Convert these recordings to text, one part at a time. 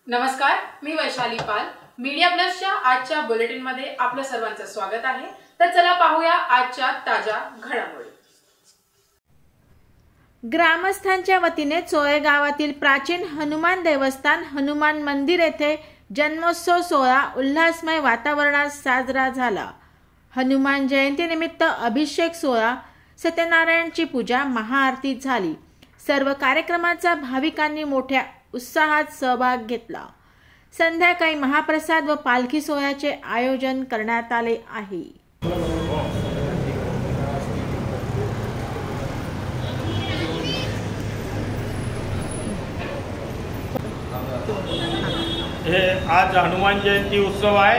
नमस्कार, मी वैशाली पाल. मीडिया प्लसच्या आजच्या बुलेटिनमध्ये आपलं सर्वांचं स्वागत आहे. तर चला पाहूया आजच्या ताज्या घडामोडी. ग्रामस्थांच्या वतीने चोळे गावातील प्राचीन हनुमान देवस्थान हनुमान मंदिर येथे जन्मोत्सव सोहळा उल्हासमय वातावरणात साजरा झाला. हनुमान जयंतीनिमित्त अभिषेक सोहळा, सत्यनारायणची पूजा, महाआरती झाली. सर्व कार्यक्रमाचा भाविकांनी मोठ्या उत्साहात सहभाग घेतला. संध्याकाळी महाप्रसाद व पालखी सोहळ्याचे आयोजन करण्यात आले आहे. हे आज हनुमान जयंती उत्सव आहे.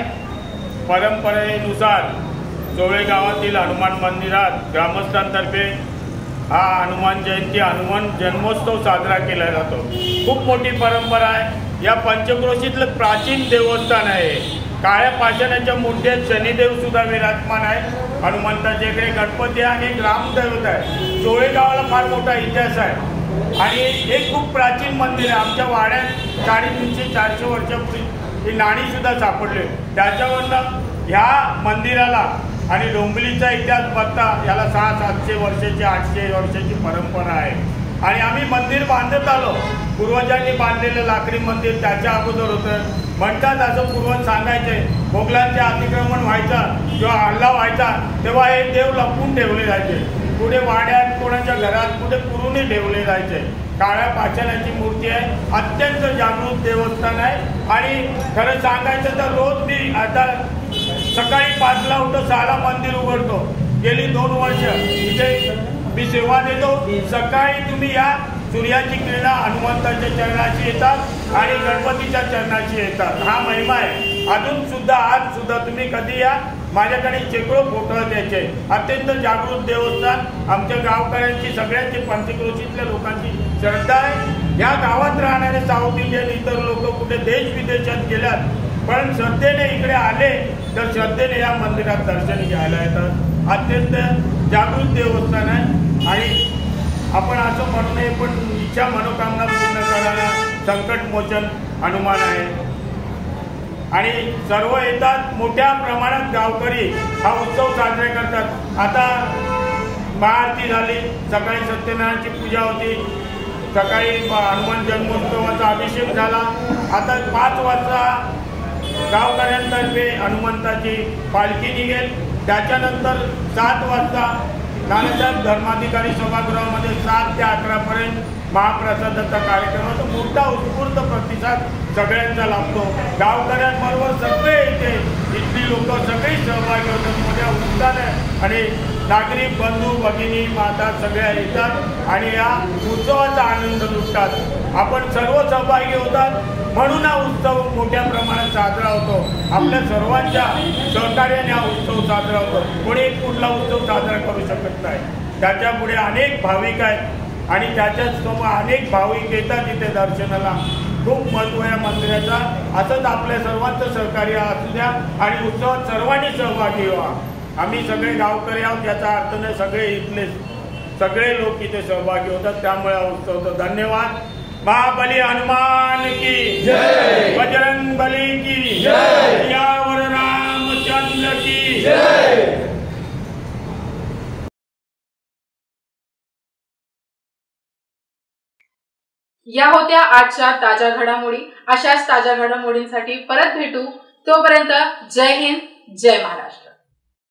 परंपरेनुसार चोळे गावातील हनुमान मंदिरात ग्रामस्थांतर्फे हा हनुमान जयंती हनुमान जन्मोत्सव साजरा केला जातो. खूप मोठी परंपरा आहे. या पंचक्रोशीतलं प्राचीन देवस्थान आहे. काळ्या पाषाणाच्या मूर्तीत शनिदेव सुद्धा विराजमान आहे. हनुमंताच्या इकडे गणपती आणि ग्रामदैवत आहे. चोळे गावाला फार मोठा इतिहास आहे आणि हे खूप प्राचीन मंदिर आहे. आमच्या वाड्यात 350-400 वर्षापूर्वी ही नाणी सुद्धा सापडले. त्याच्यावरनं ह्या मंदिराला आणि डोंबिवलीचा इतिहास बघता याला 600-700 वर्षाची 800 वर्षाची परंपरा आहे. आणि आम्ही मंदिर बांधत आलो. पूर्वजांनी बांधलेलं लाकडी मंदिर त्याच्या अगोदर होतं. म्हणतात असं पूर्वज सांगायचे, मोगलांचे अतिक्रमण व्हायचं किंवा हल्ला व्हायचा तेव्हा हे देव लपवून ठेवले जायचे. कुठे वाड्यात, कोणाच्या घरात, कुठे पुरुणी ठेवले जायचे. काळ्या पाषाणाची मूर्ती आहे. अत्यंत जागृत देवस्थान आहे. आणि खरं सांगायचं तर रोज मी आता सकाळी 5ला उठतो, 6ला मंदिर उघडतो. गेली 2 वर्ष इथे मी सेवा देतो. सकाळी तुम्ही या, सूर्याची किरणं हनुमंताच्या चरणाशी येतात आणि गणपतीच्या चरणाशी येतात. हा महिमा आहे. अजून सुद्धा आज सुद्धा तुम्ही कधी या, माझ्याकडे शेकडो फोटो द्यायचे. अत्यंत जागृत देवस्थान. आमच्या गावकऱ्यांची, सगळ्यांची, पंचक्रोशीतल्या लोकांची श्रद्धा आहे. या गावात राहणारे साऊथ इंडियन इतर लोक कुठे देश विदेशात गेल्यात, पण श्रद्धेने इकडे आले तर श्रद्धेने या मंदिरात दर्शन घ्यायला येतात. अत्यंत जागृत देवस्थान आहे. आणि आपण असं म्हणू नये, पण इच्छा मनोकामना पूर्ण करणारा संकटमोचन हनुमान आहे. आणि सर्व येतात. मोठ्या प्रमाणात गावकरी हा उत्सव साजरे करतात. आता महाआरती झाली, सकाळी सत्यनारायणची पूजा होती, सकाळी हनुमान जन्मोत्सवाचा अभिषेक झाला. आता 5 वाजता गावकऱ्यांतर्फे हनुमंताची पालखी निघेल. त्याच्यानंतर 7 वाजता नानासाहेब धर्माधिकारी सभागृहामध्ये 7 ते 11 पर्यंत महाप्रसादाचा कार्यक्रम होतो. मोठा उत्स्फूर्त प्रतिसाद सगळ्यांचा लाभतो. गावकऱ्यांबरोबर सगळे इथली लोक सगळे सहभागी होतात. मोठ्या उत्साहाने आणि नागरिक बंधू भगिनी माता सगळ्या येतात आणि या उत्सवाचा आनंद लुटतात. आपण सर्व सहभागी होतात म्हणून हा उत्सव मोठ्या प्रमाणात साजरा होतो. आपल्या सर्वांच्या सहकार्याने हा उत्सव साजरा होतो. कोणी कुठला उत्सव साजरा करू शकत नाही. त्याच्यापुढे अनेक भाविक आहेत आणि त्याच्यासमोर अनेक भाविक येतात इथे दर्शनाला. खूप महत्त्व या मंदिराचा. असंच आपल्या सर्वांचं सहकार्य असू द्या आणि उत्सवात सर्वांनी सहभागी व्हा. आम्ही सगळे गावकरी आहोत, याचा अर्थ नाही सगळे इथले सगळे लोक इथे सहभागी होतात. त्यामुळे हा उत्सव होतो. धन्यवाद. महाबली हनुमान की जय, बजरंग बली की जय, सियावर रामचंद्र की जय. या होत्या आजच्या ताज्या घडामोडी. अशाच ताज्या घडामोडींसाठी परत भेटू. तोपर्यंत जय हिंद, जय महाराष्ट्र.